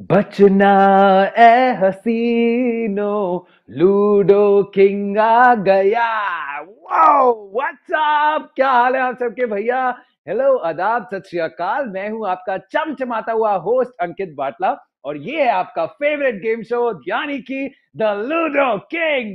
बचना ए हसीनो, ludo king आ गया। Wow, WhatsApp, क्या हाल है आप सबके भैया? हेलो, आदाब, सत श्री अकाल। मैं हूं आपका चमचमाता हुआ होस्ट अंकित बाटला और ये है आपका फेवरेट गेम शो यानी कि द लूडो किंग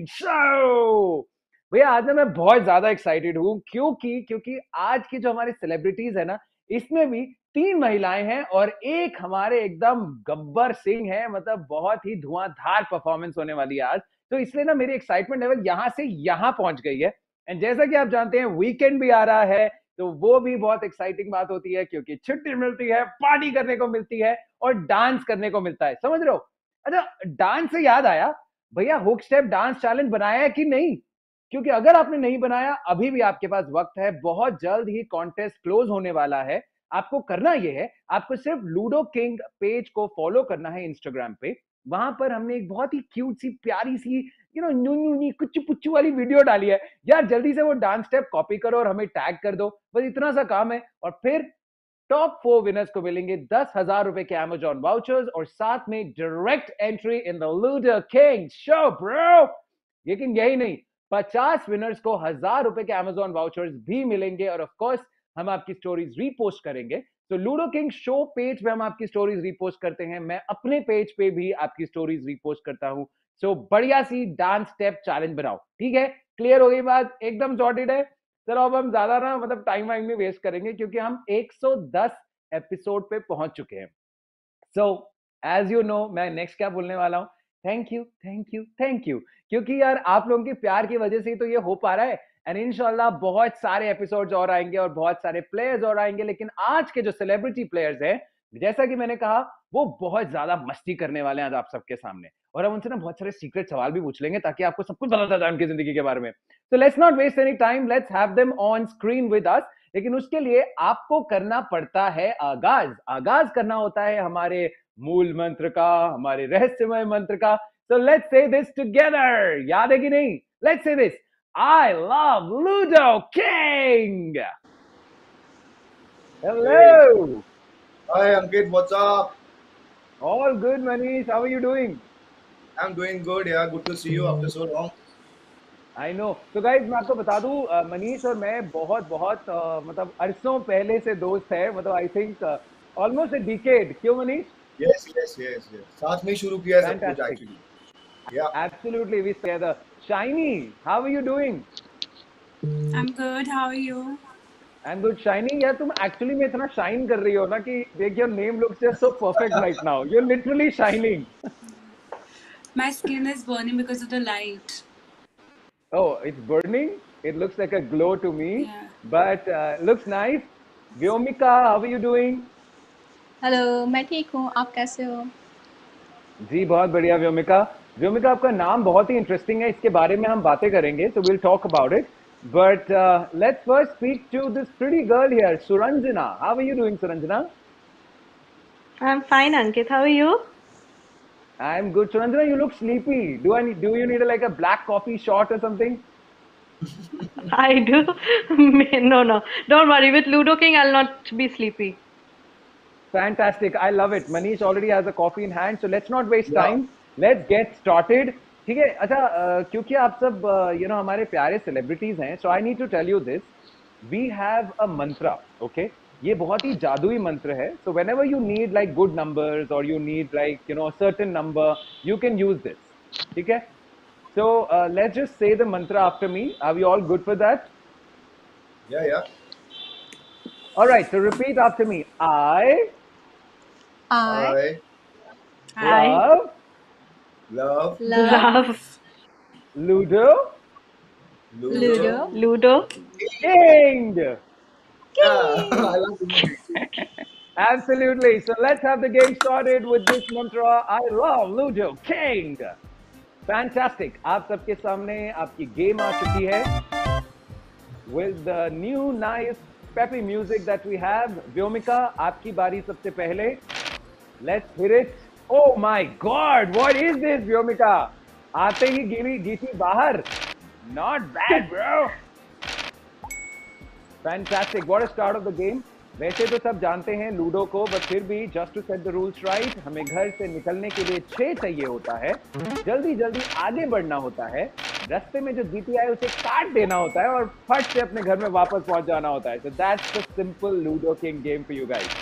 शो। भैया आज ना मैं बहुत ज्यादा एक्साइटेड हूँ क्योंकि क्योंकि आज की जो हमारी सेलिब्रिटीज है ना, इसमें भी 3 महिलाएं हैं और एक हमारे एकदम गब्बर सिंह है। मतलब बहुत ही धुआंधार परफॉर्मेंस होने वाली है आज। तो इसलिए ना मेरी एक्साइटमेंट लेवल यहां से यहां पहुंच गई है। एंड जैसा कि आप जानते हैं वीकेंड भी आ रहा है, तो वो भी बहुत एक्साइटिंग बात होती है क्योंकि छुट्टी मिलती है, पार्टी करने को मिलती है और डांस करने को मिलता है। समझ रहे हो? अच्छा, डांस से याद आया, भैया हुक स्टेप डांस चैलेंज बनाया है कि नहीं? क्योंकि अगर आपने नहीं बनाया, अभी भी आपके पास वक्त है। बहुत जल्द ही कॉन्टेस्ट क्लोज होने वाला है। आपको करना यह है, आपको सिर्फ लूडो किंग पेज को फॉलो करना है इंस्टाग्राम पे। वहां पर हमने एक बहुत ही क्यूट सी प्यारी सी न्यू न्यू नी कुछ पुच्चू वाली वीडियो डाली है। यार जल्दी से वो डांस स्टेप कॉपी करो और हमें टैग कर दो। बस इतना सा काम है और फिर टॉप 4 विनर्स को मिलेंगे 10,000 रुपए के अमेजॉन वाउचर्स और साथ में direct entry in the Ludo King show bro. लेकिन यही नहीं, 50 विनर्स को 1,000 रुपए के अमेजॉन वाउचर्स भी मिलेंगे और ऑफ कोर्स हम आपकी स्टोरीज रीपोस्ट करेंगे। तो लूडो किंग शो पेज पे हम आपकी स्टोरीज रीपोस्ट करते हैं, मैं अपने पेज पे भी आपकी स्टोरीज रीपोस्ट करता हूं। सो बढ़िया सी डांस स्टेप चैलेंज बनाओ, ठीक है? क्लियर हो गई बात? एकदम सॉर्टेड है। चलो अब हम ज्यादा ना मतलब टाइम वाइम नहीं वेस्ट करेंगे क्योंकि हम 110 एपिसोड पे पहुंच चुके हैं। सो एज यू नो, मैं नेक्स्ट क्या बोलने वाला हूं? Thank you, thank you, thank you. क्योंकि यार आप लोगों के प्यार की वजह से ही तो ये हो पा रहा है। एंड इंशाल्लाह बहुत सारे एपिसोड्स और आएंगे और बहुत सारे प्लेयर्स और आएंगे। लेकिन आज के जो सेलिब्रिटी प्लेयर्स हैं, जैसा कि मैंने कहा, वो बहुत ज्यादा मस्ती करने वाले हैं आज आप सबके सामने। और हम उनसे ना बहुत सारे सीक्रेट सवाल भी पूछ लेंगे ताकि आपको सब कुछ पता चल जाए उनकी जिंदगी के बारे में। तो let's not waste any time, let's have them on screen with us. लेकिन उसके लिए आपको करना पड़ता है आगाज। आगाज करना होता है हमारे मूल मंत्र का, हमारे रहस्यमय मंत्र का। So let's say this together. याद है कि नहीं? Let's say this. I love Ludo King. Hey, Hello. hi Ankit, what's up? All good, Manish. How are you doing? I'm doing good. Yeah, good to see you after so long. I know. तो guys मैं आपको बता दूं, मनीष और मैं बहुत बहुत मतलब अरसों पहले से दोस्त है। मतलब I think almost a decade. क्यों मनीष? Yes. साथ में ही शुरू किया है सब कुछ fantastic. actually. Yeah. Absolutely, we together. Shiny, how are you doing? I'm good. How are you? I am good. Shining, यार तुम एक्चुअली में इतना शाइन कर रही हो ना कि देख, your name looks just so perfect right now. You are literally shining. My skin is burning because of the light. Oh, it's burning. It looks like a glow to me, Yeah. but looks nice. Vyomicka, how are you doing? Hello, मैं ठीक हूँ। आप कैसे हो? जी बहुत बढ़िया व्योमिका। व्योमिका, आपका नाम बहुत ही इंटरेस्टिंग है, इसके बारे में हम बातें करेंगे, so we'll talk about it. But let's first speak to this pretty girl here, Suranjana. How are you doing, Suranjana? I'm fine, Ankit. How are you? I'm good. Suranjana, you look sleepy. Do you need like a black coffee shot or something? I do. No. Don't worry. With Ludo King, I'll not be sleepy. Fantastic. I love it. Manish already has a coffee in hand, so let's not waste Yeah. time. Let's get started. ठीक है? अच्छा, क्योंकि आप सब हमारे प्यारे celebrities हैं, so I need to tell you this. We have a mantra, okay? ये बहुत ही जादुई मंत्र है. So whenever you need like good numbers or you need like a certain number, you can use this. ठीक है? So let's just say the mantra after me. Are we all good for that? Yeah. All right. So repeat after me. I I love love Love Ludo Ludo. King. Yeah. I love Ludo. Absolutely. So let's have the game started with this mantra. I love Ludo King. Fantastic. आप सबके सामने आपकी game आ चुकी है with the new nice peppy music that we have. Vyomicka, आपकी बारी सबसे पहले. Let's hear it. Oh my God! What is this, Vyomicka? आते ही गीती बाहर. Not bad, bro. Fantastic. What a start of the game. वैसे तो सब जानते हैं लूडो को, बट फिर भी just to set the rules right, हमें घर से निकलने के लिए 6 चाहिए होता है, जल्दी जल्दी आगे बढ़ना होता है, रास्ते में जो जीती आए उसे काट देना होता है और फट से अपने घर में वापस पहुंच जाना होता है. So that's the simple Ludo King game for you guys.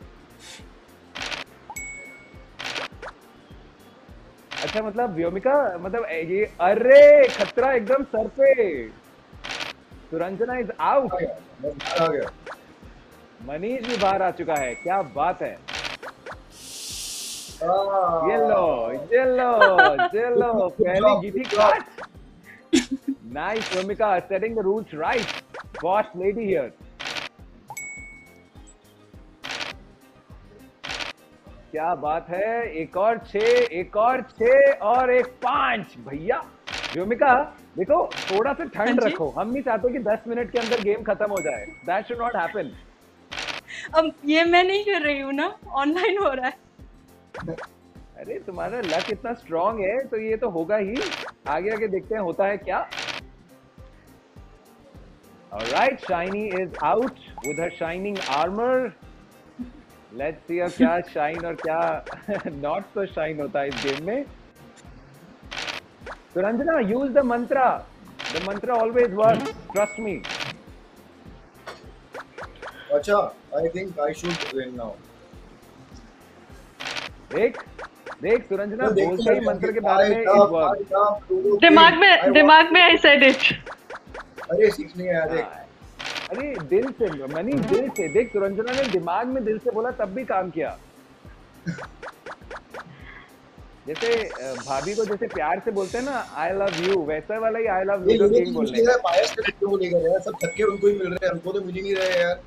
अच्छा, मतलब व्योमिका, मतलब ये, अरे खतरा एकदम सर पे. Suranjana is out. आ गया. मनीष भी बाहर आ चुका है. क्या बात है. येलो येलो येलो, पहली जीती काट. Nice, Vyomicka, setting the rules right. Boss lady here. क्या बात है. एक और 6, एक और 6 और एक 5. भैया व्योमिका देखो, थोड़ा सा ठंड रखो. हम नहीं चाहते कि 10 मिनट के अंदर गेम खत्म हो जाए. That should not happen. अब ये मैं नहीं कर रही हूँ ना, ऑनलाइन हो रहा है. अरे तुम्हारा लक इतना स्ट्रांग है तो ये तो होगा ही. आगे आगे देखते हैं होता है क्या. Alright, Shiny is out with her shining armor. Let's see अब क्या shine और क्या not so shine होता है इस गेम में. Suranjana, use the mantra. The mantra always works. Trust me. अच्छा, I think I should win now. देख सुरंजना बोलते ही मंत्र के बारे में it works. दिमाग में I said it. अरे सीखने आया देख. अरे दिल से मनी, दिल से. देख सुरंजना ने दिमाग में दिल से बोला तब भी काम किया. जैसे भाभी को जैसे प्यार से बोलते हैं ना आई लव यू, वैसा वाला ही आई लव लूडो किंग बोलने का. बायस के क्यों बोलेगा यार, सब थक्के उनको ही मिल रहे हैं, हमको तो मिल ही नहीं रहे यार.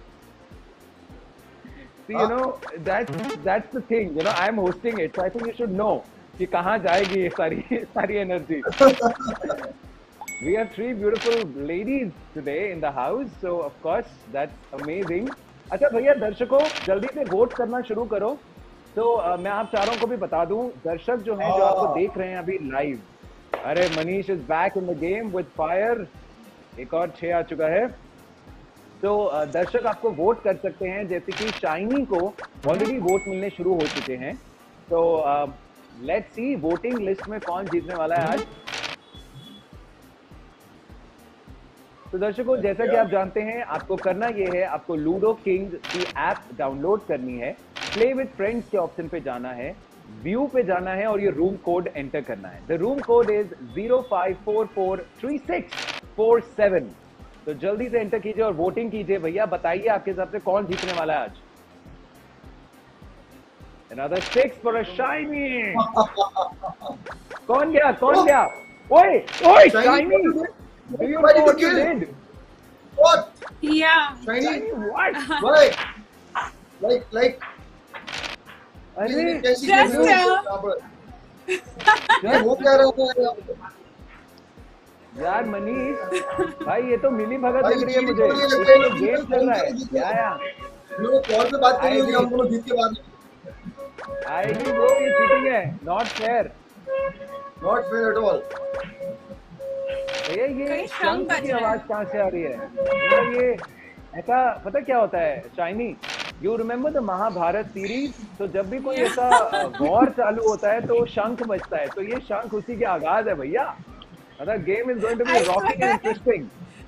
See, you know, that's the thing, you know, I am hosting it, so I think you should know कि कहाँ जाएगी ये सारी energy. We have 3 beautiful ladies today in the house, so of course that's amazing. अच्छा भैया, दर्शकों जल्दी से वोट करना शुरू करो. तो मैं आप चारों को भी बता दूं, दर्शक जो हैं जो आपको देख रहे हैं अभी लाइव. अरे Manish is back in the game with fire. एक और 6 आ चुका है. तो दर्शक आपको वोट कर सकते हैं, जैसे कि शाइनी को ऑलरेडी वोट मिलने शुरू हो चुके हैं. तो लेट्स सी वोटिंग लिस्ट में कौन जीतने वाला है आज. तो दर्शकों, जैसा कि आप जानते हैं, आपको करना ये है, आपको लूडो किंग की ऐप डाउनलोड करनी है, प्ले विद फ्रेंड्स के ऑप्शन पे जाना है, व्यू पे जाना है और ये रूम कोड एंटर करना है. The room code is 05443647. तो जल्दी से एंटर कीजिए और वोटिंग कीजिए. भैया बताइए आपके हिसाब से कौन जीतने वाला है आज. Another 6 for a shiny. कौन गया? ओए shiny. Do you know what you did? What? Yeah. Shiny? What? Why? Like. अरे Just वो क्या रहा है यार मनीष भाई, ये तो मिली भगत लग रही है मुझे. ये गेम चल रहा है क्या यार. लोग कॉल पे बात कर रहे हैं, हम लोग जीत के बाद. आएगी वो, ये चीटिंग है. Not fair at all. ये शंख की आवाज कहाँ से आ रही है. मतलब ये ऐसा पता क्या होता है Shiny, you remember the Mahabharata series. तो जब भी कोई ऐसा वॉर चालू होता है तो शंख बजता है, तो ये शंख उसी के आगाज है भैया. मतलब game is going to be rocking and interesting.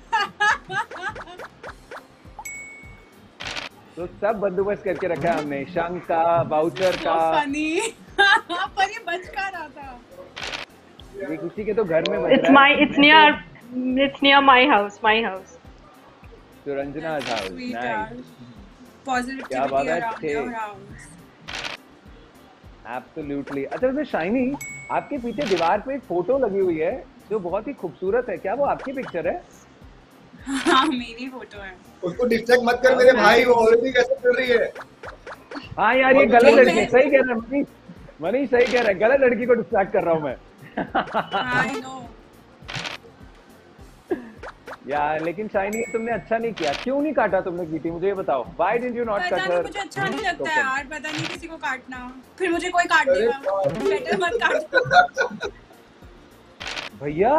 तो सब बंदोबस्त करके रखा है हमने, शंख का, वाउचर का. पर ये बच का रहा था. ये किसी के तो घर में बज It's रहा है. It's near my house. Suranjana's house. Nice. Positivity क्या बात है, around your house. Absolutely. अच्छा वैसे शाइनी, आपके पीछे दीवार पे एक फोटो लगी हुई है जो बहुत ही खूबसूरत है. क्या वो आपकी पिक्चर है? हाँ, मेरी फोटो है. उसको डिस्ट्रैक्ट मत कर मेरे भाई, वो ऑलरेडी कैसे कर रही है. हाँ यार, ये गलत लड़की है. सही कह रहा है मनीष सही कह रहा है. गलत लड़की को डिस्ट्रैक्ट कर रहा हूँ मैं. I know. यार लेकिन शाइनी, तुमने अच्छा नहीं किया. क्यों नहीं काटा तुमने गीटी, मुझे ये बताओ. Why did you not पता cut नहीं, her? मुझे अच्छा नहीं लगता है यार. पता नहीं किसी को काटना, फिर मुझे कोई काट देगा. बेटर मत काट. भैया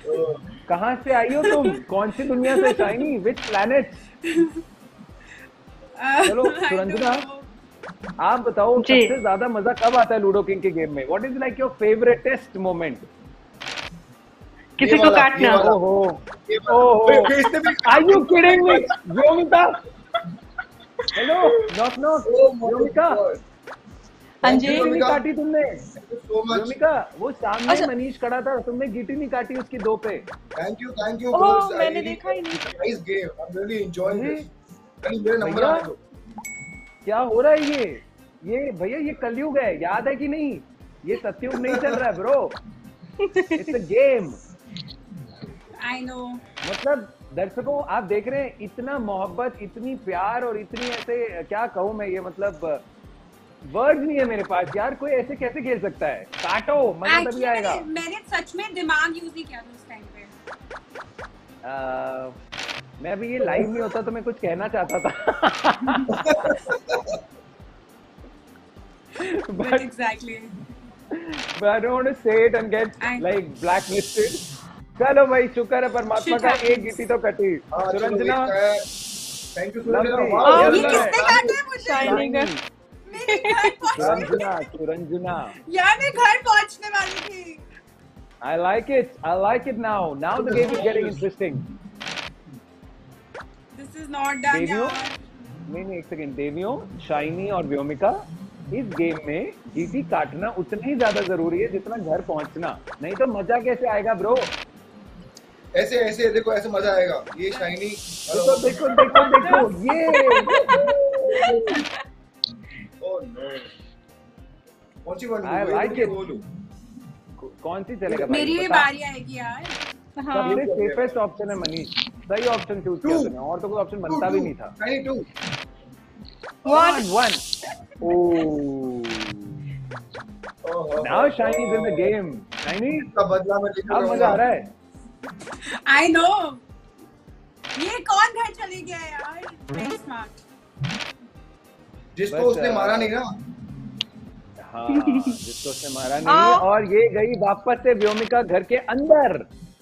कहाँ से आई हो तुम? कौन सी दुनिया से शाइनी? Which planet? चलो सुरंजना, आप बताओ जी। सबसे ज्यादा मजा कब आता है लूडो किंग के गेम में? What is like your favouritest moment? किसी को काटना। ओहो ओहो, आर यू किडिंग मी? Vyomika, hello, knock knock, Vyomika, हाँ जी। गिटी नहीं काटी तुमने? so much. व्योमिका, वो सामने अच्छा। मनीष खड़ा था, तुमने गिटी नहीं काटी उसकी 2 पे। Thank you. Oh, bros. I मैंने really- देखा ही नहीं। Nice game. I'm really enjoying ji. this. कहीं मेरे नंबर भैया, आने दो। क्या हो रहा है ये भैया, ये कलयुग है, याद है कि नहीं? ये सतयुग नहीं चल रहा है bro, it's a game. I know. मतलब दर्शकों, आप देख रहे हैं इतना मोहब्बत, इतनी प्यार और इतनी ऐसे, क्या कहूँ मैं, ये मतलब वर्ड नहीं है मेरे पास यार। कोई ऐसे कैसे खेल सकता है? काटो, मजा तभी आएगा। मैंने सच में दिमाग यूज नहीं किया था उस टाइम पे। मैं अभी ये लाइव नहीं होता तो मैं कुछ कहना चाहता था। But exactly. But I don't want to say it and get like blacklisted. चलो भाई, शुक्र है परमात्मा का, एक गिट्टी तो कटी। सुरंजना, थैंक यू ये किसने काटा है मुझे? शाइनिंग है। मेरे घर पहुंचने सुरंजना, यार, मैं घर पहुंचने वाली थी। I like it now. Now the game is getting interesting. This is not done देवियों, यार। नहीं एक सेकंड, देवियों, शाइनी और व्योमिका, इस गेम में गिटी काटना उतना ही ज्यादा जरूरी है जितना घर पहुंचना, नहीं तो मजा कैसे आएगा ब्रो? ऐसे देखो, ऐसे मजा आएगा। ये शाइनी, देखो ये। ओह नो, कौन सी वन? I like it. कौन सी चलेगा भाई? मेरी भी बता। बारी आएगी यार। सबसे सेफेस्ट ऑप्शन है मनीष, सही ऑप्शन चूज किया तूने, और तो कोई ऑप्शन बनता भी नहीं था। Shiny 2 1 Oh, now Shiny is in the game. Shiny, का बदला मैं लेके अब मजा आ रहा है। I know. ये कौन घर चले गया यार? Very smart. जिसको उसने मारा नहीं ना। हाँ, जिसको उसने मारा नहीं, और ये गई वापस से व्योमिका घर के अंदर।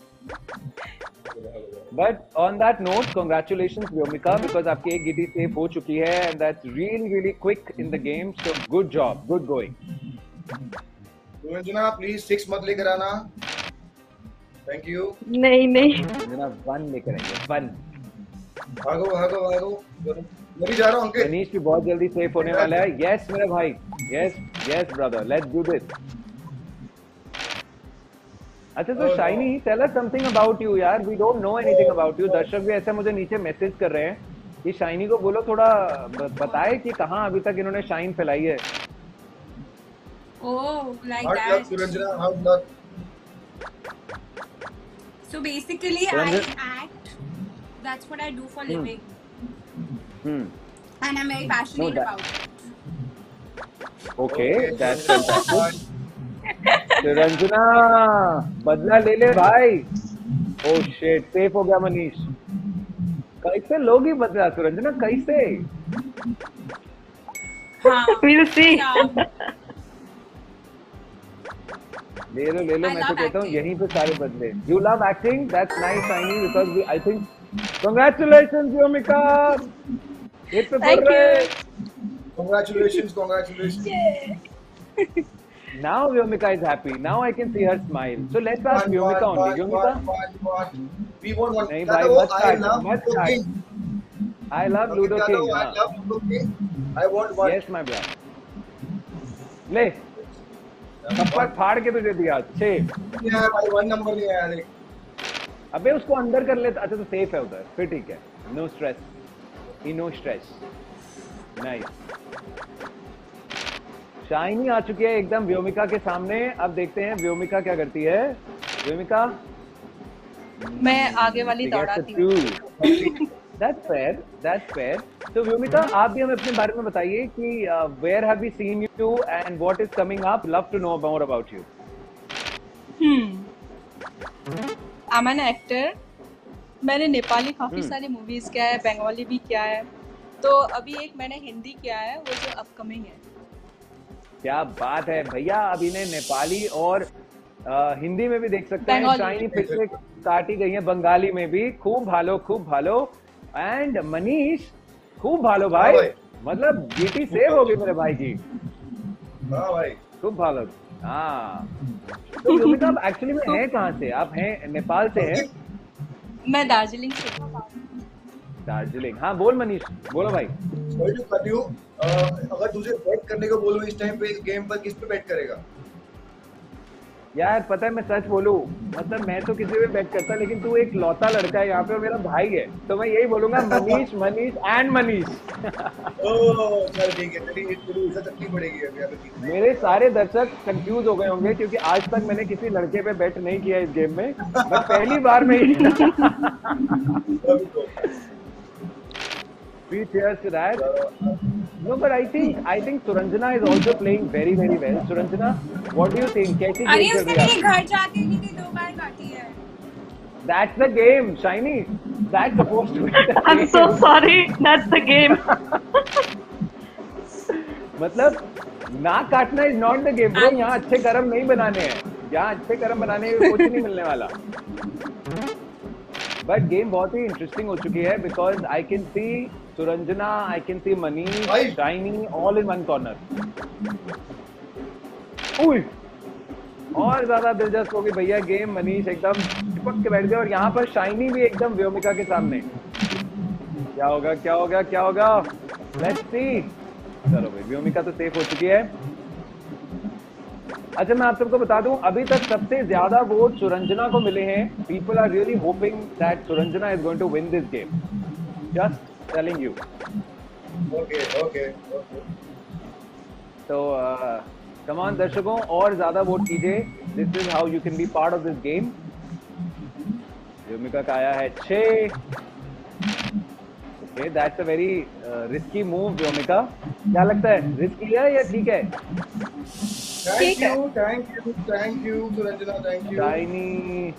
But on that note, congratulations Vyomicka, because आपकी एक गिटी सेफ हो चुकी है, and that's really quick in the game. So good job, good going. Suranjana, please 6 मत लेकर आना। Thank you. नहीं। जनाब 1 लेकर आइए, 1। भागो। मैं भी जा रहा हूँ अंकित। मनीष भी बहुत जल्दी सेफ होने वाला है। Yes मेरे भाई, yes brother, let's do this. अच्छा, तो Shiny, tell us something about you यार, we don't know anything about you. दर्शक भी ऐसे मुझे नीचे मैसेज कर रहे हैं कि शाइनी को बोलो थोड़ा बताए कि कहाँ अभी तक इन्होंने शाइन फैलाई है। Oh, like hard luck that. Suranjana, hard luck. So basically, I act. That's what I do for living, and I'm very passionate about it. Okay, that's fantastic. Suranjana, बदला ले ले भाई। ओह शिट, सेफ हो गया मनीष। कैसे लोगी बदला सुरंजना, कैसे? हाँ। We'll see. ले लो, मैं तो कहता हूँ यहीं पे सारे बदले। You love acting? That's nice, Shiny, because I think. Congratulations, Vyomicka. It's a good race. Congratulations. Now Vyomicka is happy. Now I can see her smile. So let's ask Vyomicka only. Vyomicka? We want one. नहीं भाई, मत काट। I love Ludo King. I love Ludo King. I want one. Yes, my brother. ले, थप्पड़ फाड़ के तुझे दिया। 6। यार भाई 1 नंबर नहीं आया देख। अबे उसको अंदर कर लेता। अच्छा, तो सेफ है उधर, फिर ठीक है। No stress, no stress. Nice. Shiny आ चुकी है एकदम व्योमिका के सामने। अब देखते हैं व्योमिका क्या करती है। व्योमिका, मैं आगे वाली दौड़ाती हूँ। That's fair. तो व्योमिका, आप भी हमें अपने बारे में बताइए कि where have we seen you and what is coming up? Love to know more about you. I'm an actor. मैंने नेपाली काफी सारी मूवीज किया है, बंगाली भी किया है, तो अभी एक मैंने हिंदी किया है, वो जो अपकमिंग है। क्या बात है भैया, अब इन्हें नेपाली और हिंदी में भी देख सकते हैं। शाइनी फिर से काटी गई है बंगाली में भी। खूब भालो। एंड मनीष, खूब भालो भाई, मतलब जीटी सेव हो गई मेरे भाई की। हाँ भाई खूब भालो। हाँ तो व्योमिका आप एक्चुअली में हैं कहाँ से? आप हैं नेपाल से हैं? मैं दार्जिलिंग से हूँ। दार्जिलिंग। हाँ बोल मनीष, बोलो भाई। सॉरी टू कट यू, अगर तुझे बेट करने को बोलूं इस टाइम पे इस गेम पर, किस पे बेट करेगा? यार पता है मैं सच बोलूं, मतलब मैं तो किसी पे बेट करता, लेकिन तू एक लौता लड़का है यहाँ पे और मेरा भाई है, तो मैं यही बोलूंगा मनीष, मनीष एंड मनीष। ओह चल ठीक है, तेरी इज्जत रखनी पड़ेगी अभी अभी। मेरे सारे दर्शक कंफ्यूज हो गए होंगे क्योंकि आज तक मैंने किसी लड़के पे बेट नहीं किया इस गेम में, मैं पहली बार में ही। Three cheers to that. No, but I think Suranjana is also playing very very well. Suranjana, what do you think? कैसी अरे game चल उसने रही है? मेरे घर जाके नहीं 2 बार काटी है। That's the game, Shiny. That's supposed to be the game. I'm so sorry. That's the game. मतलब ना काटना is not the game, bro. यहाँ अच्छे कर्म नहीं बनाने हैं, यहाँ अच्छे कर्म बनाने में कुछ नहीं मिलने वाला। बट गेम बहुत ही इंटरेस्टिंग हो चुकी है because I can see Suranjana, I can see Manish, Shiny all in one corner. और ज्यादा दिलचस्प होगी भैया गेम। मनीष एकदम चिपक के बैठ गए और यहाँ पर शाइनी भी एकदम व्योमिका के सामने। क्या होगा क्या होगा क्या होगा, लेट्स सी। चलो भाई व्योमिका तो सेफ हो चुकी है। अच्छा मैं आप सबको बता दूं, अभी तक सबसे ज्यादा वोट सुरंजना को मिले हैं। People are really hoping that Suranjana is going to win this game, just telling you. Okay okay तो कम ऑन दर्शकों, और ज्यादा वोट कीजिए। This is how you can be part of this game. Vyomika का आया है 6। Okay that's a very risky move Vyomika. क्या लगता है, रिस्की है या ठीक है? Thank you Suranjana, thank you. Shiny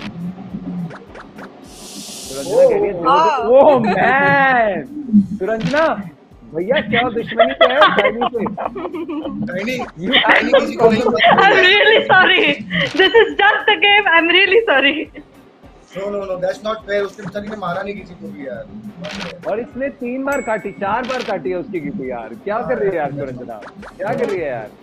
Suranjana कह रही है ओह मैन, सुरंजना भैया क्या दुश्मनी क्या है शाइनी से? शाइनी किसी को नहीं मारती। I'm really sorry. This is just a game. I'm really sorry. No, that's not fair. उसके बेचारी ने मारा नहीं किसी को भी यार। और इसने 3 बार काटी, 4 बार काटी है उसकी गिट्टी यार। क्या कर रही है यार सुरंजना, क्या कर रही है यार?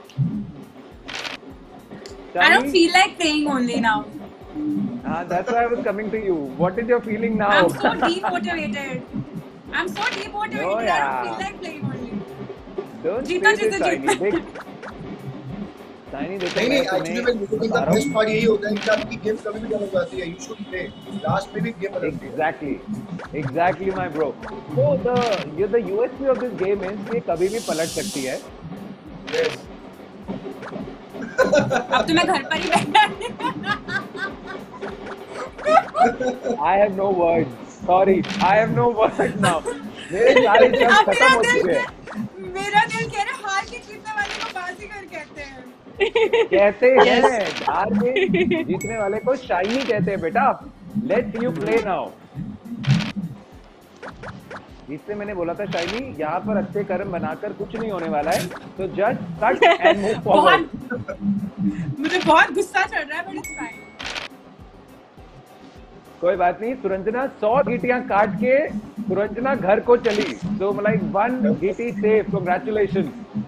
I don't feel like playing only now. That's why I was coming to you. What is your feeling now? I'm so demotivated. I don't feel like playing only. Don't जीता say this, जीता Shiny. जीता। Shiny देखो नहीं मैं actually तुम्हें मैं ludo का best part यही होता है कि आपकी गेम कभी भी डल जाती है। यू शुड प्ले, लास्ट में भी गेम बदलती है। Exactly my bro. So the USP of this game is कि कभी भी पलट सकती है। Yes. अब तो मैं घर पर ही बैठा। I have no words. Sorry, I have no words now. मेरे सारे शब्द खत्म हो चुके हैं। मेरा दिल कह रहा है हार के जीतने वाले को बाजीगर कहते हैं। कहते हैं हार के जीतने वाले को शाइनी कहते हैं बेटा। Let's you play now. जिससे मैंने बोला था शाइनी यहाँ पर अच्छे कर्म बनाकर कुछ नहीं होने वाला है, तो just cut and move forward. मुझे बहुत गुस्सा चढ़ रहा है बट इट्स फाइन। कोई बात नहीं, सुरंजना 100 गीटियां काट के सुरंजना घर को चली। सो लाइक 1 गीटी safe, congratulation.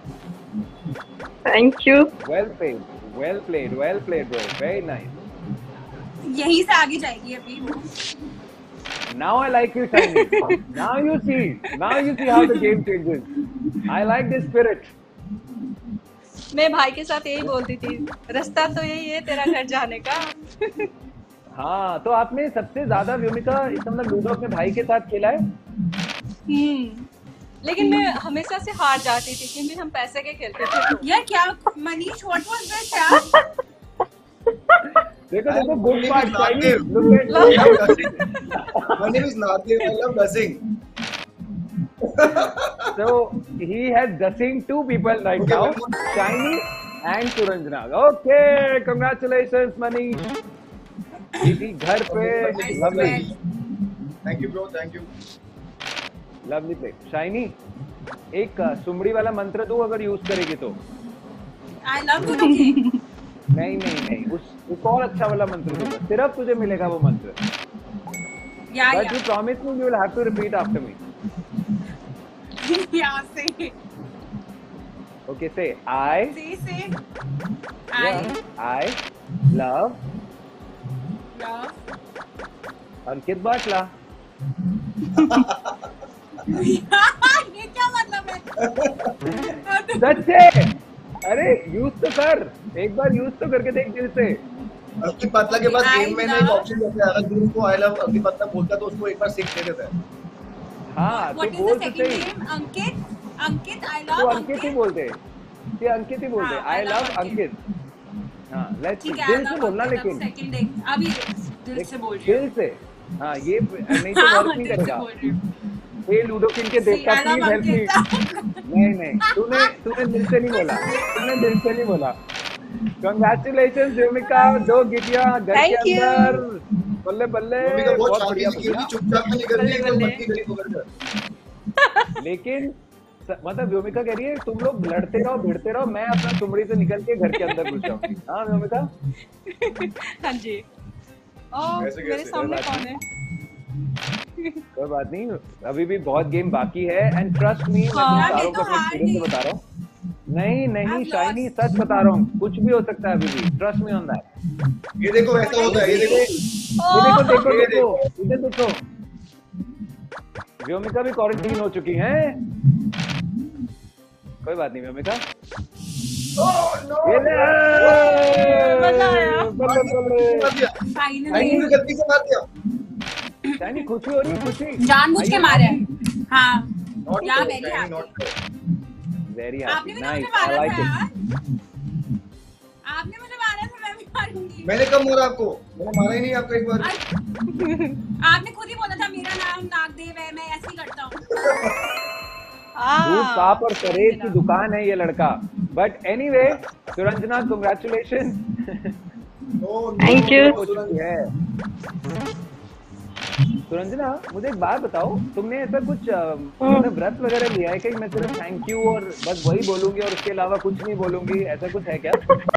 Thank you. Well played bro, very nice. यहीं से आगे जाएगी अभी वो। Now I like you, Shiny. Now you see how the game changes. I like this spirit. मैं भाई के साथ यही बोलती थी, रास्ता तो यही है तेरा घर जाने का। हाँ तो आपने सबसे ज्यादा व्योमिका इस मतलब लूडो अपने भाई के साथ खेला है? लेकिन मैं हमेशा से हार जाती थी क्योंकि हम पैसे के खेलते थे। यार क्या मनीष, व्हाट वाज दिस यार? देखो good part Shiny, look at My name is Naggdev. I love dusting. So he has dusting 2 people right now, Shiny and Suranjana. Okay, congratulations Manish. दीदी घर पे lovely. Thank you bro, thank you. Lovely play. Shiny, एक सुमड़ी वाला मंत्र दो अगर use करेगी तो। I love Ludo King. नहीं उस और अच्छा वाला मंत्र दूंगा, सिर्फ तुझे मिलेगा वो मंत्र। Yeah. But you promise me you will have to repeat after me. Yeah, say. Okay, say I. Say. Yeah, I love Love. Ankit Bathla. ये क्या मतलब है? सच है। अरे यूज तो कर, एक बार यूज तो करके देख दिल से। अंकित बातला के पास I गेम में ना एक ऑप्शन रहता है, अगर तू उसको आई लव अंकित बातला बोलता तो उसको एक बार सिक्स दे देता है। हाँ तो What is बोल the तो second सही। name? Ankit. I तो love अंकित ही Ankit. बोलते, ये अंकित ही बोलते। हाँ, I I love love Ankit. हाँ लेट्स ठीक है, दिल I से love बोलना Ankit, अब लेकिन second name. अभी दिल से बोल रही हूँ। दिल से। हाँ ये नहीं तो हाँ, वर्क नहीं दिल से करेगा। बोल रही हूँ। ये लूडो किंग के See, देखता I love please help me. Ankit. नहीं तूने दिल से नहीं बोला, तूने दिल से नहीं बोला। कंग्रेचुलेशन व्योमिका, 2 गिटियां घर के Thank you. अंदर। बल्ले बल्ले, मम्मी का बहुत बहुत शांति बढ़िया से खेल रही, भैया। चुपचाप में निकल रही है, एकदम बल्ले। बत्ती गली पकड़ कर। लेकिन मतलब व्योमिका कह रही है तुम लोग लड़ते रहो भिड़ते रहो, मैं अपना चुमड़ी से निकल के घर के अंदर घुस जाऊंगी। हाँ व्योमिका, हाँ जी। और कैसे? मेरे सामने कौन है? कोई बात नहीं, अभी भी बहुत गेम बाकी है। एंड ट्रस्ट मी, मैं हाँ, तुम सारों मैं को तो अपने हार एक्सपीरियंस से गई। बता रहा हूँ। नहीं I've शाइनी, lost. सच बता रहा हूँ, कुछ भी हो सकता है अभी भी। Trust me on that. ये देखो ऐसा होता है, ये देखो। ये देखो इधर देखो, व्योमिका भी क्वारंटीन हो चुकी है। कोई बात नहीं व्योमिका। ये ले, मजा आया। बल्ले बल्ले। Finally. ने गलती से मार दिया। शाइनी खुशी हो रही है, खुशी। जानबूझ के मारे हैं। हाँ। Not Yeah, fair, very Shiny, happy. not fair। Very आपने हैप्पी, भी तो नाइस, मुझे आई मारा लाइक था इट। यार। आपने मुझे मारा था, मैं भी मारूंगी। मैंने कब मारा आपको? मैंने मारा ही नहीं आपको एक बार। आपने खुद ही बोला था मेरा नाम नागदेव है, मैं ऐसे ही करता हूँ। दूध पाप और परहेज की दुकान है ये लड़का। But anyway, Suranjana congratulation. Thank you. Suranjana मुझे एक बात बताओ, तुमने ऐसा कुछ तुमने व्रत वगैरह लिया है कि मैं सिर्फ थैंक यू और बस वही बोलूंगी और उसके अलावा कुछ नहीं बोलूंगी, ऐसा कुछ है क्या?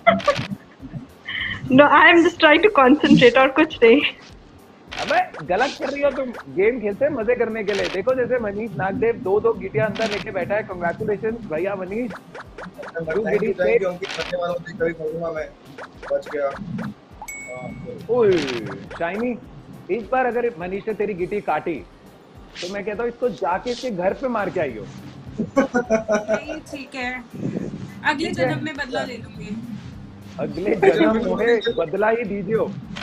No, I am just trying to concentrate और कुछ नहीं। अबे गलत कर रही हो तुम, गेम खेलते हैं मजे करने के लिए। देखो जैसे मनीष नागदेव 2 गिटियां अंदर लेके बैठा है। कांग्रेचुलेशन भैया मनीष। थैंक यू अंकित, मरने वाला हूँ, कभी बोलूंगा मैं, बच गया। ओए शाइनी, इस बार अगर मनीष ने तेरी गिटी काटी तो मैं कहता हूँ इसको जाके इसके घर पे मार के आई हो। नहीं, ठीक है, अगले जन्म में बदला ले लूंगी। अगले जन्म में बदला ही दीजिए।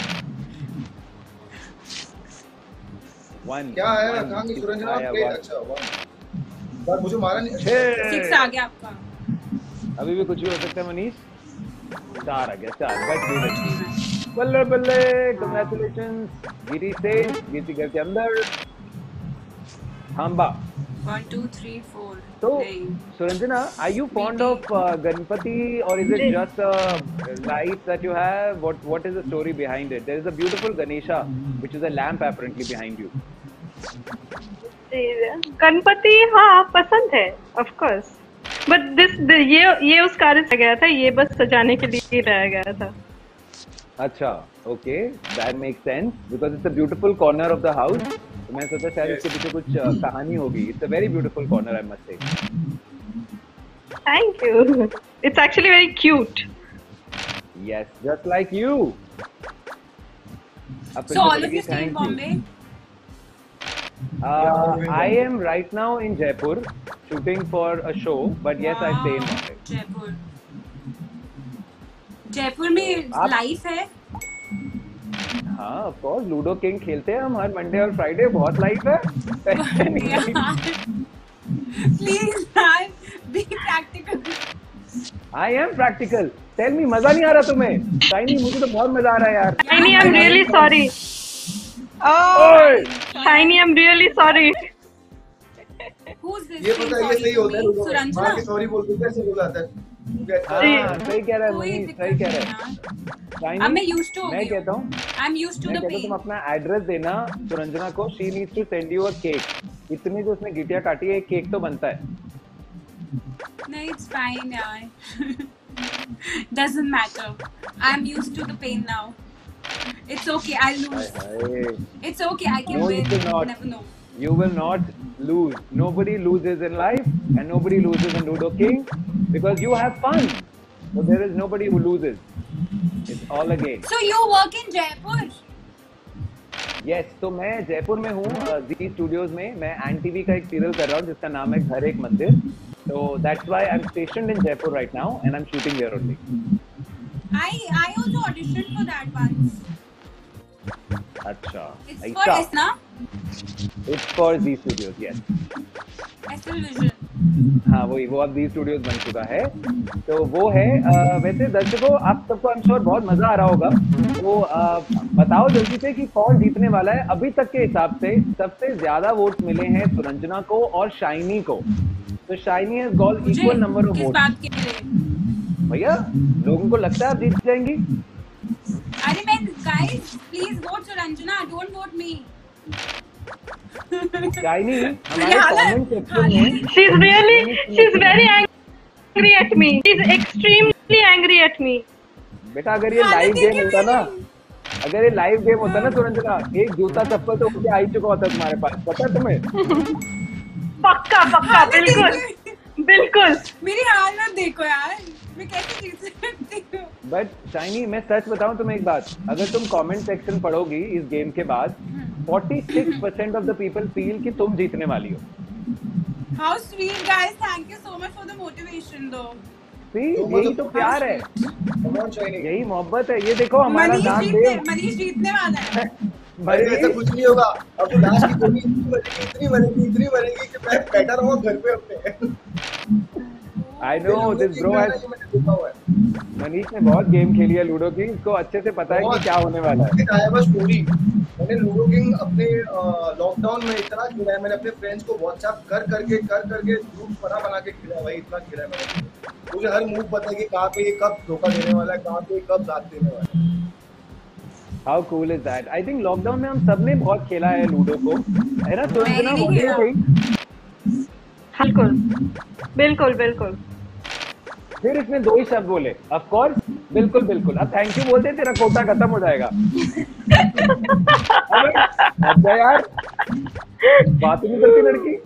क्या आया? कहाँ गई सुरंजना? अच्छा, वन। मुझे मारा नहीं। 6 आ गया आपका। अभी भी कुछ भी हो सकता है मनीष। 4 आ गया, 4 बच गई। बल्ले बल्ले, कांग्रेचुलेशंस। गिरी से गिरी घर के अंदर थांबा। 1 2 3 4। So, Suranjana, are you fond of Ganpati or is it just lights that you have? What is the story behind it? There is a beautiful Ganesha, which is a lamp apparently behind you. Ganpati हाँ पसंद है, of course. But ये उस कार्य से गया था, ये बस सजाने के लिए ही रह गया था। अच्छा, okay, that makes sense because it's a beautiful corner of the house. तो मैं सोचा शायद इसके पीछे कुछ कहानी होगी। It's a very beautiful corner, I must say. Thank you. It's actually very cute. Yes, just like you. So all of you stay in Bombay? I am right now in Jaipur shooting for a show, but yes, I stay in Bombay. Jaipur में life है। हाँ of course, ludo king खेलते हैं हम हर Monday और Friday, बहुत life है। प्लीज यार, be practical. I am practical. Tell me, मजा नहीं आ रहा तुम्हें? शाइनी, मुझे तो बहुत मजा आ रहा है यार। Shiny, I'm really sorry. ओए Shiny, I'm really sorry. Who's this? ये पता है, ये सही होता है लोगों को। सुरंजना। माँ के सॉरी बोलते कैसे हो जाता है? हाँ सही कह रहा है कोई मनीष, दिक्कत सही कह नहीं रहा है। यार। शाइनी, अब मैं used to हो मैं गई कहता हूँ I'm used to मैं the कहता हूँ तुम pain. अपना एड्रेस देना सुरंजना को। She needs to send you a cake. इतनी जो उसने गिटिया काटी है, एक केक तो बनता है। नहीं, it's fine यार। Doesn't matter. I'm used to the pain now. It's okay, I'll lose. Hi hi. It's okay, I can No, you win. will not. Never know. You will not lose. Nobody loses in life, and nobody loses in Ludo King because you have fun. So there is nobody who loses. It's all a game. So you work in Jaipur? Yes, तो मैं जयपुर में हूँ जी studios में. मैं N TV का एक serial कर रहा हूँ जिसका नाम है घर एक मंदिर. So that's why I'm stationed in Jaipur right now and I'm shooting here only. I also auditioned for that once. अच्छा. It's for ऐसा. S ना? It's for Z Studios, yes. SL Vision. हाँ वही, वो अब जी स्टूडियोज बन चुका है. तो वो है. वैसे दर्शकों आप सबको I'm sure बहुत मजा आ रहा होगा. तो बताओ जल्दी से कि कौन जीतने वाला है. अभी तक के हिसाब से सबसे ज्यादा वोट मिले हैं सुरंजना को और शाइनी को. तो Shiny has got equal number of किस वोट. बात के लिए? भैया लोगों को लगता है आप जीत जाएंगी. अरे मैं guys, please vote Suranjana, don't vote me. Shiny हमारे कमेंट सेक्शन में she's very angry at me. She's extremely angry at me. बेटा अगर ये लाइव गेम होता ना, अगर ये लाइव गेम होता ना सुरंजना, एक जूता चप्पल तो मुझे आ ही चुका होता तुम्हारे पास. पता है तुम्हें? पक्का पक्का बिल्कुल बिल्कुल. मेरी हालत देखो यार, मैं कैसे जीत सकती हूँ. बट शाइनी मैं सच बताऊं तुम्हें एक बात, अगर तुम कमेंट सेक्शन पढ़ोगी इस गेम के बाद 46% ऑफ द पीपल फील कि तुम जीतने वाली हो. How sweet guys, thank you so much for the motivation though. See, यही तो प्यार है, यही मोहब्बत है. ये देखो हमारा मनीष जीतने वाला है. ऐसा कुछ नहीं होगा. अब तो लास्ट की गोली इतनी बनेगी कि मैं बैठा रहूंगा घर पे अपने. I know this bro has. Manish ने बहुत गेम खेली है लूडो की, इसको अच्छे से पता है कि क्या होने वाला है. आया बस स्टोरी. मैंने लूडो किंग अपने लॉकडाउन में इतना खेला है. मैंने अपने फ्रेंड्स को व्हाट्सएप कर करके ग्रुप बना के खेला है भाई. इतना खेला है मैंने. मुझे हर मूव पता है कि कहाँ पे ये कब धोखा देने वाला है, कहाँ पे कब साथ देने वाला है. How cool is that? I think lockdown में हम सबने बहुत खेला है लूडो को, है ना सुरंजना? बिल्कुल बिल्कुल बिल्कुल. फिर इसने दो ही शब्द बोले, ऑफ कोर्स, बिल्कुल बिल्कुल. अब थैंक यू बोलते तेरा कोटा खत्म हो जाएगा. अबे यार बात नहीं करती लड़की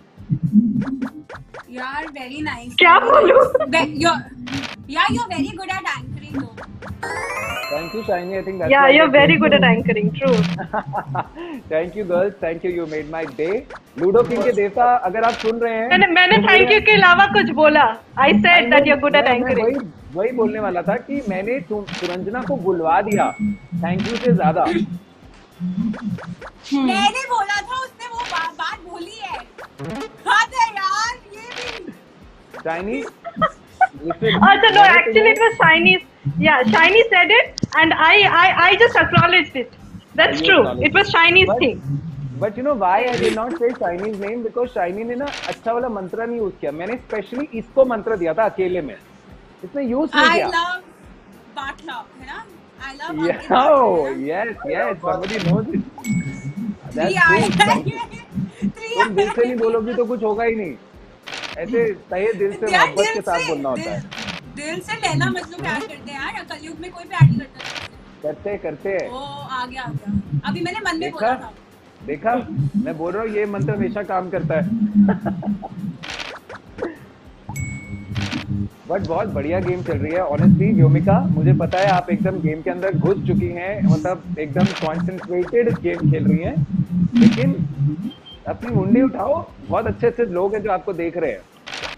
यार. Very nice. क्या बोलूं? You're very good at anchoring though. Thank you Shiny, I think that's Yeah, you're very good at anchoring. True. Thank you girls, thank you made my day. Ludo King के देवता अगर आप सुन रहे हैं, मैंने thank you के अलावा कुछ बोला. I said that you're good at anchoring. वही बोलने वाला था कि मैंने सुरंजना को बुलवा दिया थैंक यू से ज्यादा. मैंने बोला था, उसने वो बात बोली है. हद है यार ये भी. Shiny. No, actually it was Shiny. Yeah, Shiny said it and I just acknowledged it. That's true. It was Shiny's thing. But you know why I did not say Shiny's name? Because Shiny ने ना अच्छा वाला मंत्र नहीं use किया. मैंने specially इसको मंत्र दिया था अकेले में, इसने यूज नहीं किया. I love Bathla, है ना? I love Ankit Yeah, Bathla, oh, है ना? yes, somebody knows it. That's Three तुम दिल से नहीं बोलोगी तो कुछ होगा ही नहीं. ऐसे तहे दिल से मोहब्बत के साथ बोलना होता है. दिल से लैला मजनू प्यार करते हैं यार. कलयुग में कोई प्यार नहीं करता. करते हैं. ओ आ गया. अभी मैंने मन में बोला था. देखा मैं बोल रहा हूँ ये मंत्र हमेशा काम करता है. बट बहुत बढ़िया गेम चल रही है ऑनेस्टली. व्योमिका मुझे पता है आप एकदम गेम के अंदर घुस चुकी हैं, मतलब एकदम कॉन्सेंट्रेटेड गेम खेल रही हैं, लेकिन अपनी मुंडी उठाओ. बहुत अच्छे अच्छे लोग हैं जो आपको देख रहे हैं.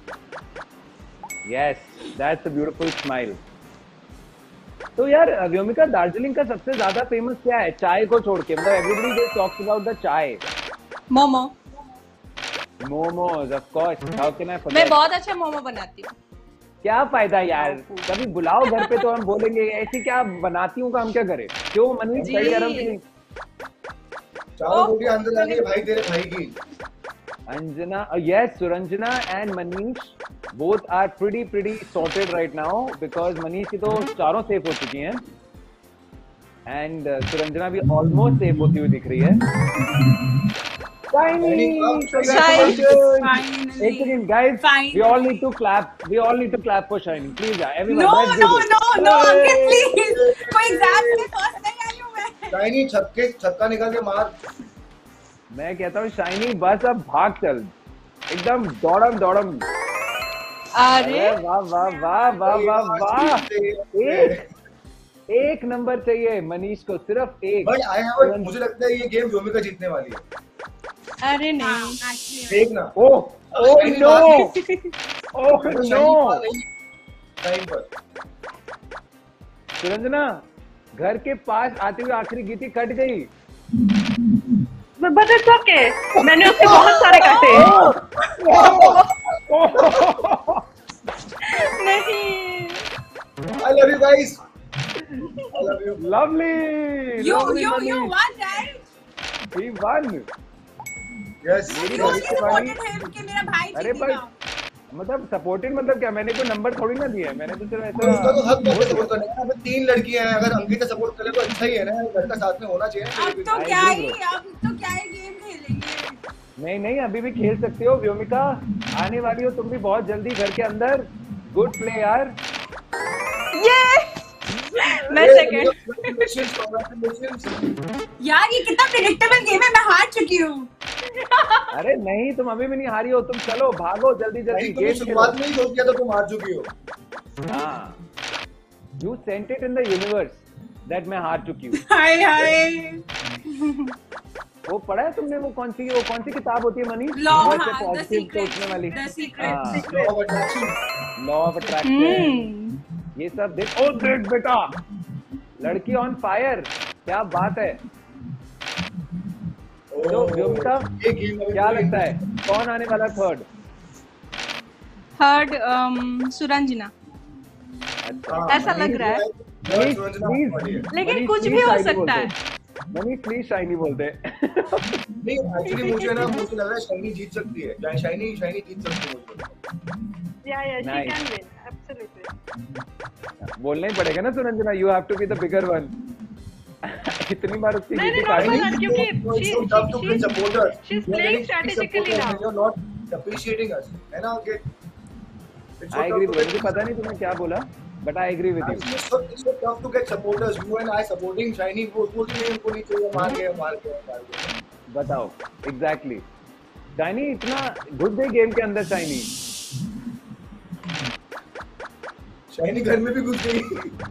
Yes, that's a beautiful smile. तो यार व्योमिका, दार्जिलिंग का सबसे ज्यादा फेमस क्या है चाय को छोड़ के? मतलब everybody just talks about the chai. Momo. Momos of course. How can I forget? मैं बहुत अच्छा मोमो बनाती हूँ. क्या फायदा यार, कभी बुलाओ घर पे तो हम बोलेंगे. ऐसी क्या बनाती हूँ का हम क्या करें? क्यों मनीष सही कह रहा हूँ कि नहीं? चारों रोटियां अंदर जाके भाई तेरे भाई की. Anjana, yes, Suranjana and Manish both are pretty sorted right now because Manish की तो चारों सेफ हो चुकी हैं and Suranjana भी almost सेफ होती हुई दिख रही है. Finally, congratulations! एक second, guys. We all need to clap. We all need to clap for Shiny. Please, everyone. No, Ankit, please. कोई एग्जाम में फर्स्ट नहीं आई हूँ मैं. Shiny छक्का निकाल के मार. मैं कहता हूँ शाइनी बस अब भाग चल, एकदम दौड़म दौड़म। अरे वाह वाह वाह वाह वाह वाह। एक नंबर चाहिए मनीष को, सिर्फ एक। बट आई हैव, मुझे लगता है ये गेम व्योमिका जीतने वाली है। अरे नहीं, देखना। Oh no, oh no. Time पर सुरंजना घर के पास आते हुए आखिरी गीटी कट गई। बट इट्स ओके, मैंने उसके बहुत सारे काटे। नहीं। I love you guys, I love you. Lovely. You won, right? He won. Yes, मेरी You भविष्य only वाणी। supported him कि मेरा भाई अरे पर जीतेगा। मतलब सपोर्टेड मतलब क्या, मैंने कोई नंबर थोड़ी ना दिया है, मैंने तो सिर्फ तो उसका तो हक है ऐसा। सपोर्ट करने का। अबे 3 लड़कियां हैं, अगर अंकित का सपोर्ट करे तो अच्छा ही है ना, घर का साथ में होना चाहिए ना। अब तो I क्या agree, ही, अब तो क्या ही गेम खेलेंगे। नहीं नहीं, अभी भी खेल सकते हो व्योमिका, आने वाली हो तुम भी बहुत जल्दी घर के अंदर। गुड प्ले यार। ये मैं सेकंड। यार ये कितना प्रेडिक्टेबल गेम है, मैं हार चुकी हूँ। अरे नहीं, तुम अभी भी नहीं हारी हो, तुम चलो भागो जल्दी जल्दी। तुमने गेम शुरुआत में ही सोच किया तो तुम हार चुकी हो। हाँ, you sent it in the universe that मैं हार चुकी हूँ। हाय हाय। वो पढ़ा है तुमने, वो कौन सी किताब होती है मनीष? Law, वो ऐसे हाँ, The पॉजिटिव Secret, सोचने वाली। The Secret। Law of attraction, ये सब देख। ओ देख बेटा, लड़की ऑन फायर, क्या बात है। तो व्योमिका क्या लगता है कौन आने वाला थर्ड? सुरंजना। अच्छा, ऐसा लग रहा है, लेकिन कुछ भी हो सकता है। मनीष प्लीज शाइनी बोलते। नहीं एक्चुअली मुझे लग रहा है शाइनी जीत सकती है। शाइनी जीत सकती है मुझे। Yeah, she Nice. can win, absolutely. बोलना ही पड़ेगा ना Suranjana, you have to be the bigger one. इतनी बार उसकी नहीं, गीटी नहीं, काटी। normal, क्योंकि she's playing strategically now. You're not appreciating us, है ना Ankit? I agree, मुझे पता नहीं तुमने क्या बोला, but I agree with you. It's so tough to get supporters. You and I supporting Shiny, वो नहीं, उनको नहीं चाहिए, मार गए। बताओ एग्जैक्टली। शाइनी इतना घुस गई गेम के अंदर। शाइनी घर में भी घुस गई।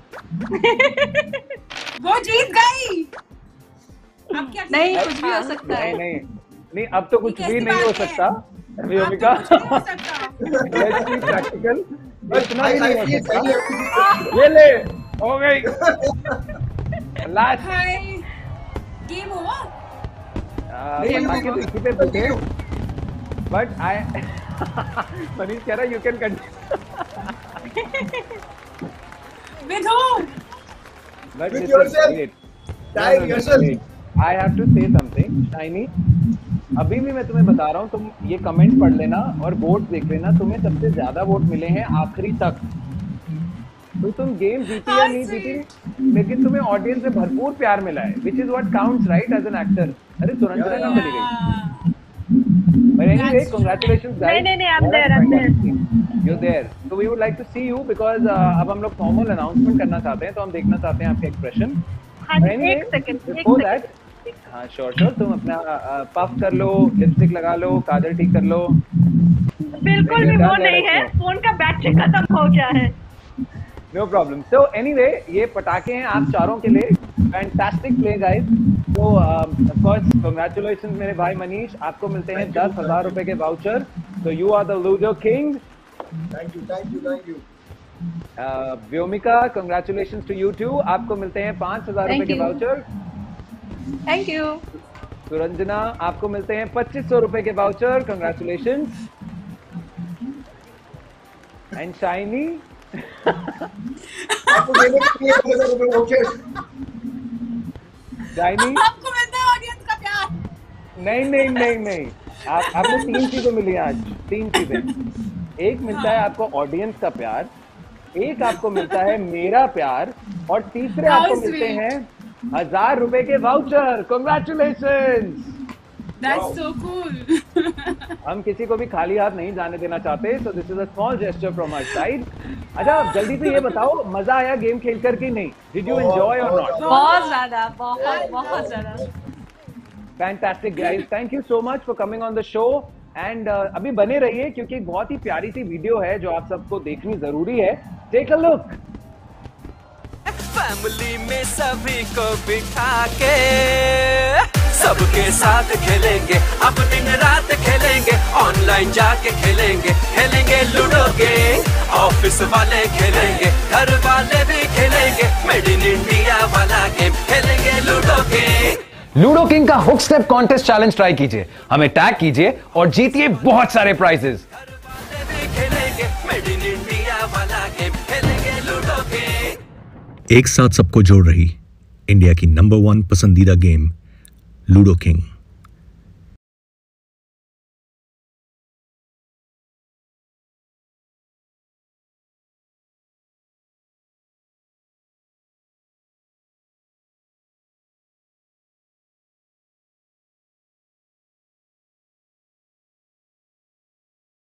वो जीत गई। अब क्या नहीं, कुछ भी हो सकता है। नहीं, अब तो कुछ भी नहीं हो सकता व्योमिका। Let's be practical. इतना भी नहीं हो सकता। ये ले, हो गई लास्ट। हाय, गेम ओवर। बाकी तो इसी पे बचे, बट आई मनीष कह रहा है you can continue. With whom? But With this is yourself. great. Time yourself. I have to say something, Shiny. अभी भी मैं तुम्हें बता रहा हूँ, तुम ये कमेंट पढ़ लेना और वोट देख लेना। तुम्हें सबसे ज्यादा वोट मिले हैं आखिरी तक। तो तुम गेम जीती या नहीं जीती, लेकिन तुम्हें ऑडियंस से भरपूर प्यार मिला है, which is what counts right as an actor. अरे सुरंजना कहाँ चली गई? But anyway, congratulations guys. नहीं, I'm there. You're there. So we would like to see you because अब हम लोग formal announcement करना चाहते हैं, तो हम देखना चाहते हैं आपके expression. हाँ, Anyway, एक सेकंड। before that, हाँ sure, तुम अपना puff कर लो, lipstick लगा लो, काजल ठीक कर लो। बिल्कुल भी वो नहीं है, फोन का बैटरी खत्म हो गया है। No problem. So anyway, ये पटाखे हैं आप चारों के लिए। Fantastic play guys. So of course congratulations मेरे भाई मनीष, आपको मिलते हैं 10,000 रुपए के voucher. So you are the Ludo King. Thank you. Vyomika congratulations to you too, आपको मिलते हैं 5,000 रुपए के वाउचर। Thank you. सुरंजना आपको मिलते हैं 2,500 रुपए के वाउचर, congratulations. And शाइनी आपको देने के लिए 1,000 रुपए वाउचर। शाइनी आपको मिलता है ऑडियंस का प्यार। नहीं, आपको 3 चीजें मिली आज। 3 चीजें, एक मिलता है आपको ऑडियंस का प्यार, एक आपको मिलता है मेरा प्यार, और तीसरे आपको मिलते हैं 1,000 रुपए के voucher. Congratulations, That's so cool. हम किसी को भी खाली हाथ नहीं जाने देना चाहते, so this is a small gesture from our side. अच्छा, जल्दी से ये बताओ, मजा आया गेम खेल कर कि नहीं? Did you enjoy or not? बहुत ज्यादा, बहुत ज्यादा। Fantastic guys, thank you so much for coming on the show एंड अभी बने रहिए क्योंकि एक बहुत ही प्यारी सी वीडियो है जो आप सबको देखनी जरूरी है. Take a look. फैमिली में सभी को बिठा के सबके साथ खेलेंगे, अब दिन रात खेलेंगे, ऑनलाइन जाके खेलेंगे, खेलेंगे लूडो किंग. ऑफिस वाले खेलेंगे, घर वाले भी खेलेंगे, मेड इन इंडिया वाला गेम खेलेंगे लूडो किंग. लूडो किंग का hook step contest challenge try कीजिए, हमें टैग कीजिए और जीतिए बहुत सारे प्राइजेस. घर वाले भी खेलेंगे, मेड इन इंडिया वाला गेम खेलेंगे लूडो किंग. एक साथ सबको जोड़ रही इंडिया की नंबर 1 पसंदीदा गेम लूडो किंग.